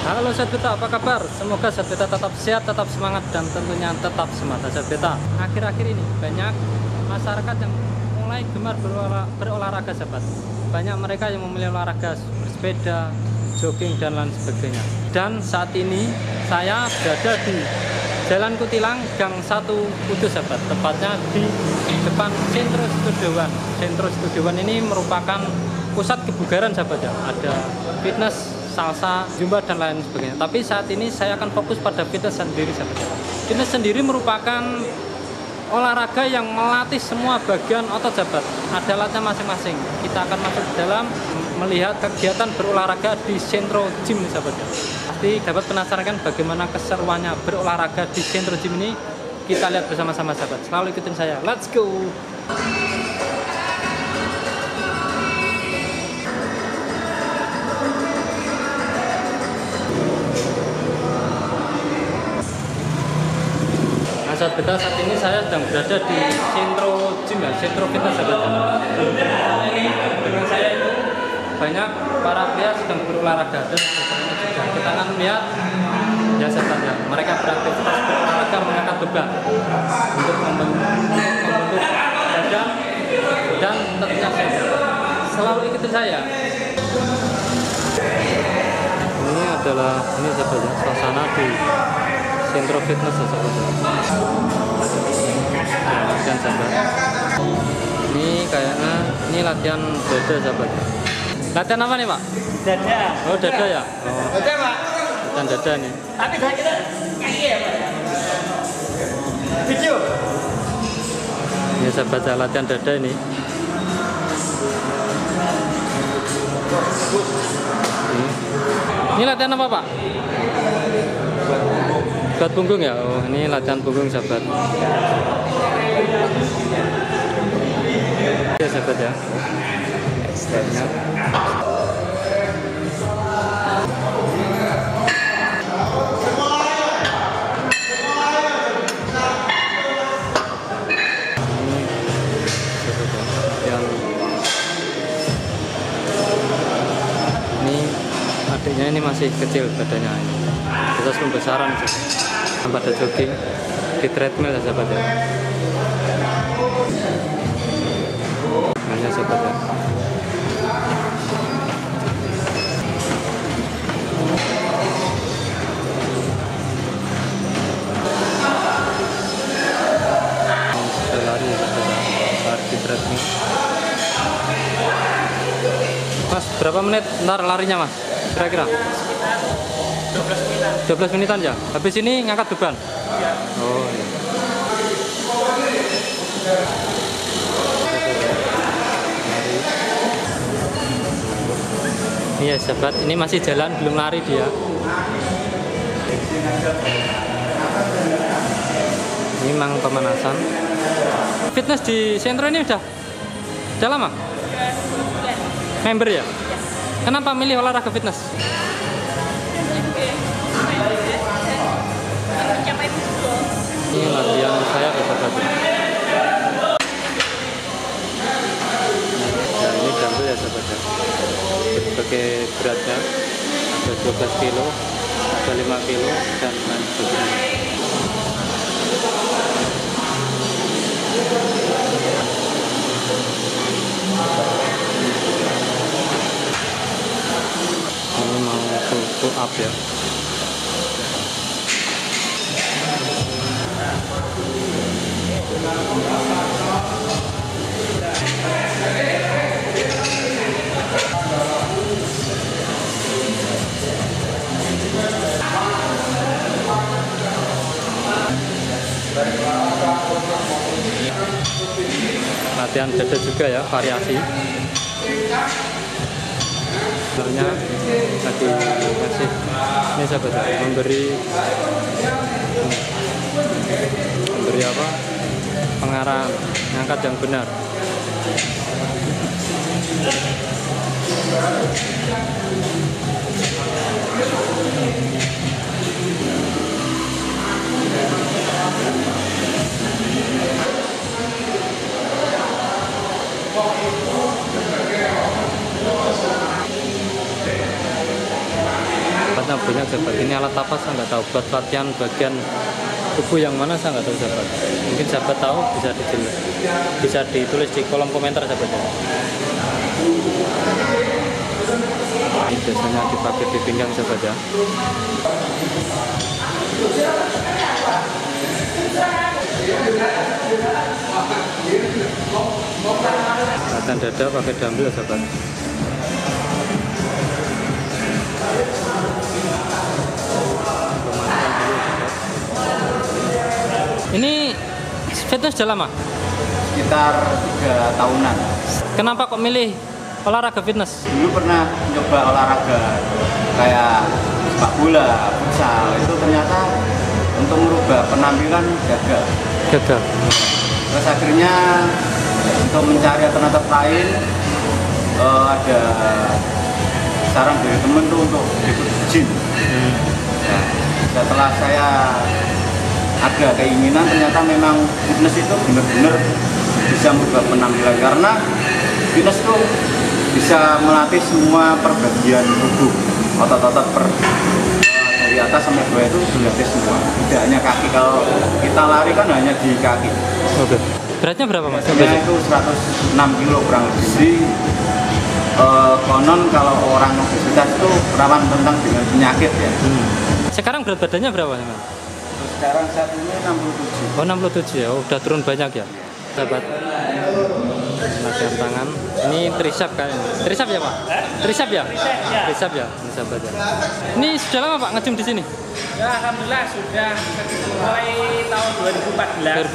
Halo Sobat Beta, apa kabar? Semoga Sobat Beta tetap sehat, tetap semangat, dan tentunya tetap semata Sobat Beta. Akhir-akhir ini banyak masyarakat yang mulai gemar berolahraga Sobat. Banyak mereka yang memilih olahraga bersepeda, jogging, dan lain sebagainya. Dan saat ini saya berada di Jalan Kutilang, Gang 1 Kudus Sobat. Tepatnya di depan Sentro Studiowan. Sentro Studiowan ini merupakan pusat kebugaran Sobat ya. Ada fitness, salsa, zumba, dan lain sebagainya. Tapi saat ini saya akan fokus pada fitness sendiri sahabat. Fitness sendiri merupakan olahraga yang melatih semua bagian otot sahabat. Ada alatnya masing-masing. Kita akan masuk ke dalam melihat kegiatan berolahraga di Sentro Gym sahabat. Pasti dapat penasaran kan bagaimana keseruannya berolahraga di Sentro Gym ini. Kita lihat bersama-sama sahabat. Selalu ikutin saya. Let's go. Saat Beta, saat ini saya sedang berada di Sentro Gym ya, Sentro Fitness sahabat. Ini dengan saya itu banyak para pria sedang berolahraga dan juga kita akan lihat ya sahabat ya, mereka beraktivitas berolahraga mengangkat beban untuk membentuk badan dan tentunya sehat. Selalu ikutin saya. Ini adalah sahabat ya, suasana di Sentro Fitness ya sahabat. Latihan sahabat. Ini kayaknya latihan dada sahabat. Latihan apa nih Pak? Dada. Oh dada ya. Oh. Dada Pak. Latihan dada nih. Tapi saya kira kaki ya Pak. Video. Ini sahabat ya, latihan dada ini. Ini latihan apa Pak? Buat punggung ya? Oh ini latihan punggung sahabat. Ya sahabat ya. Extension. Ini adiknya ini masih kecil badannya ini. Kita pembesaran pada jogging di treadmill ya sahabat ya. Hanya sahabat ya. Sudah lari ya sahabat ya. Lari di treadmill. Mas berapa menit ntar larinya mas? Kira-kira? 12 menitan ya? Habis ini ngangkat beban? Iya. Oh iya. Iya sahabat, ini masih jalan, belum lari dia. Ini memang pemanasan. Fitness di Sentro ini udah lama? Member ya? Kenapa milih olahraga fitness? Ini latihan saya sahabat. Ya ini dumbbell ya sahabat ya. Berbagai beratnya ada 12 kilo, ada 5 kilo dan lain sebagainya. Ini mau pull up ya. Latihan dada juga ya, variasi. Sebenarnya lagi masih ini sahabat ya, memberi apa? Pengarahan ngangkat yang benar. banyak sahabat. Ini alat apa saya nggak tahu, buat latihan bagian tubuh yang mana saya nggak tahu sahabat. Mungkin sahabat tahu bisa ditulis di kolom komentar sahabat ya. Ini biasanya dipakai di pinggang sahabat ya. Latihan dada pakai dumbbell sahabat. Ini fitness sudah lama? Sekitar 3 tahunan. Kenapa kok milih olahraga fitness? Dulu pernah nyoba olahraga kayak sepak bola, futsal, itu ternyata untuk merubah penampilan gagal. Gagal. Terus akhirnya untuk mencari alternatif lain, ada saran dari temen tuh untuk ikut gym. Nah, setelah saya ada keinginan, ternyata memang fitness itu benar-benar bisa merubah penampilan, karena fitness itu bisa melatih semua perbagian tubuh, otot-otot dari atas sampai bawah itu dilatih semua, tidak hanya kaki. Kalau kita lari kan hanya di kaki. Oke. Beratnya berapa mas? Beratnya itu 106 kilo kurang lebih. Jadi konon kalau orang obesitas itu rawan tentang dengan penyakit ya. Sekarang berat badannya berapa mas? Sekarang saat ini 67. Oh 67 ya, udah turun banyak ya sahabat. Latihan tangan, ini tricep kayaknya. Tricep ya pak? Tricep ya? Tricep ya, ini sahabat ya. Ini sudah lama pak nge-gym di sini? Ya alhamdulillah sudah mulai tahun 2014.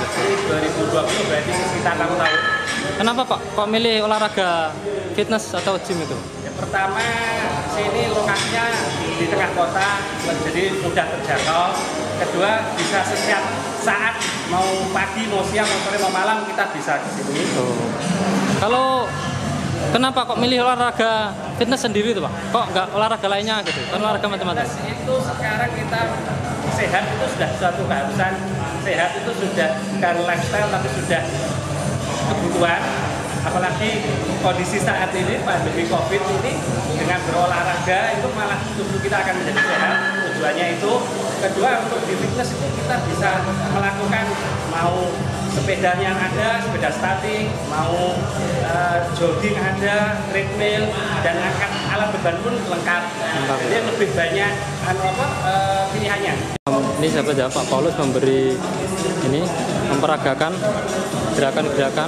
2020 berarti sekitar 6 tahun. Kenapa pak kok milih olahraga fitness atau gym itu? Yang pertama, sini lokasinya di tengah kota, jadi mudah terjangkau. Kedua, bisa setiap saat, mau pagi, mau siang, mau sore, mau malam, kita bisa ke sini. Oh. Kalau kenapa kok milih olahraga fitness sendiri tuh pak? Kok nggak olahraga lainnya gitu? Kan olahraga macam-macam. Itu sekarang kita sehat itu sudah suatu keharusan. Sehat itu sudah bukan lifestyle tapi sudah kebutuhan. Apalagi kondisi saat ini pandemi COVID ini, dengan berolahraga itu malah tubuh kita akan menjadi sehat. Tujuannya itu. Kedua, untuk di fitness itu kita bisa melakukan mau sepeda yang ada, sepeda statik, mau jogging ada, treadmill, dan angkat alat beban pun lengkap. Jadi lebih banyak pilihannya. Ini sahabat ya, Pak Paulus memberi ini, memperagakan gerakan-gerakan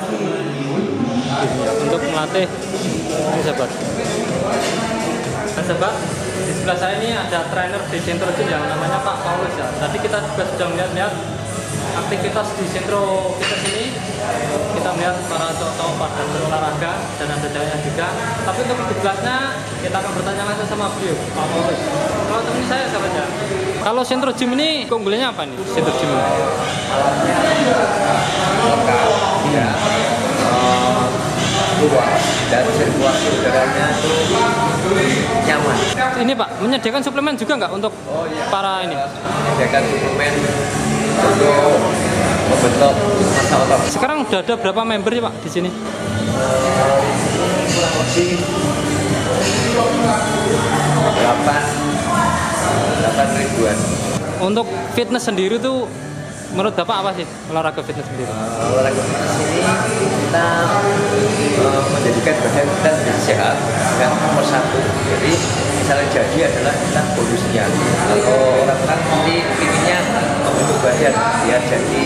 untuk melatih ini sahabat. Dan sahabat, di sebelah saya ini ada trainer di Centro Gym yang namanya Pak Paulus ya. Tadi kita juga sudah melihat aktivitas di Centro Fitness ini. Kita melihat para cowok pada berolahraga dan ada jalannya juga. Tapi untuk lebih jelasnya kita akan bertanya langsung sama beliau, Pak Paulus. Kalau teman saya sahabat ya. Kalau Centro Gym ini keunggulannya apa nih? Centro Gym ini? Luas dan sirkulasi udaranya itu nyaman. Ini Pak, menyediakan suplemen juga nggak untuk para ini? Menyediakan suplemen untuk membentuk massa otot. Sekarang udah ada berapa member sih Pak di sini? Kurang lebih 8 ribuan. Untuk fitness sendiri tuh menurut Bapak apa sih olahraga fitness sendiri? Olahraga fitness ini kita menjadikan badan kita menjadi sehat yang nomor satu. Jadi misalnya jadi adalah kita bonusnya. Kalau orang-orang ini inginnya membentuk badan biar jadi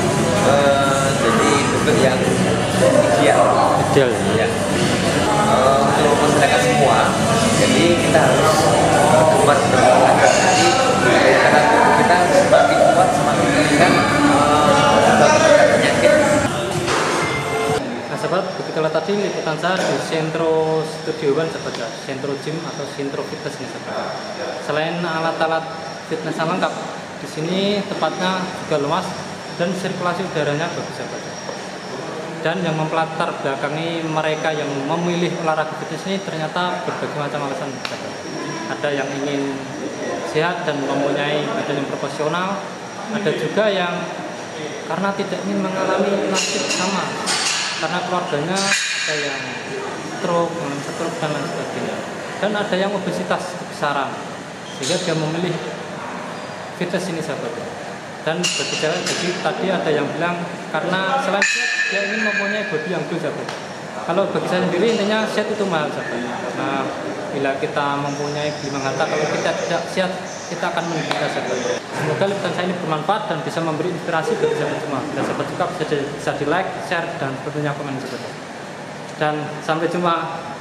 bentuk yang ideal. Ideal Ya. Untuk masyarakat semua, jadi kita harus bergemar berolahraga. Jadi karena tubuh kita semakin kuat, semakin meningkat penyakit. Nah sahabat, begitulah tadi liputan saya di Centro Studio One sahabat ya, Centro Gym atau Centro Fitness nih sahabat. Selain alat-alat fitness yang lengkap, di sini tempatnya juga luas dan sirkulasi udaranya bagus sahabat. Dan yang mempelatar belakangi mereka yang memilih olahraga fitness ini ternyata berbagai macam alasan sahabat. Ada yang ingin sehat dan mempunyai badan yang proporsional, ada juga yang karena tidak ingin mengalami nasib sama, karena keluarganya ada yang stroke dan lain sebagainya, dan ada yang obesitas kebesaran, sehingga dia memilih fitness ini sahabat. Dan bagi cewek, jadi tadi ada yang bilang karena selain sehat dia ingin mempunyai body yang good sahabat. Kalau bagi saya sendiri intinya sehat itu mahal sahabat. Nah, bila kita mempunyai gelimang harta, kalau kita tidak sehat kita akan menderita sahabat. Semoga liputan saya ini bermanfaat dan bisa memberi inspirasi bagi sahabat semua. Dan sahabat suka bisa di like, share, dan tentunya komen sahabat. Dan sampai jumpa